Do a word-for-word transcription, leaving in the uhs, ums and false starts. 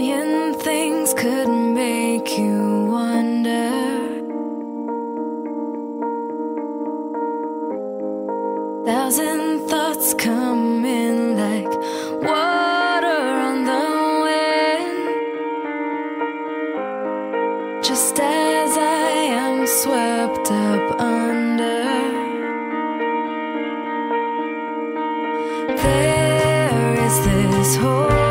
million things could make you wonder. Thousand thoughts come in like water on the wind, just as I am swept up under. There is this hole